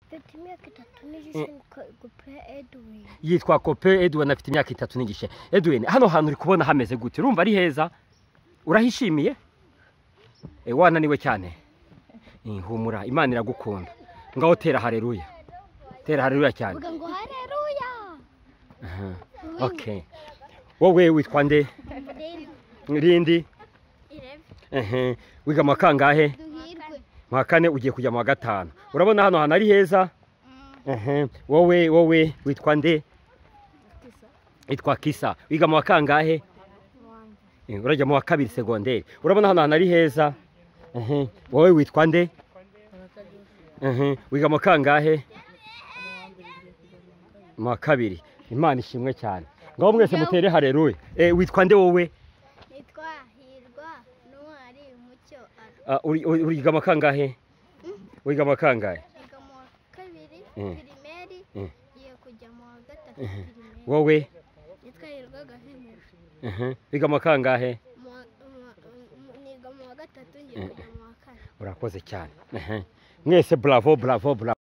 Mfite imyaka 3 n'igice Cope Edwin. Yitwa Cope Edwin, afite imyaka 3 n'igice. Edwin, hano hantu uri kubona hameze gute? Urumva ari heza? Urahishimiye? Wananiwe cyane. Humura, Imana iragukunda. Ngaho tera haleluya. Tera haleluya cyane. Vuga ngo haleluya. Okay. Wowe witwa nde? Rindi? Wiga mu kangahe? Mu kane ugiye kujya mu gatanu. Urabona hano hantu ari heza? Wowe witwa nde? Itwa Kisa. Wiga mu kangahe? Urajya mu kabiri segonderi. Urabona hano hantu ari heza? Wowe witwa nde? Wiga mu kangahe? Mu kabiri. Imana ishimwe cyane. Ngaho mwese mutere haleluya. Witwa nde wowe? Nitwa Hirwa Ntwari Mucyo. Uriga mu kangahe? Wiga mu kangahe? Wiga mu kabiri primaire giye kujya mu gatatu primaire. Wowe? Nitwa Hirwa Gahimisha. Wiga mu kangahe? Niga mu gatatu ngiye kujya mu kane. Urakoze cyane. Mwese bravo.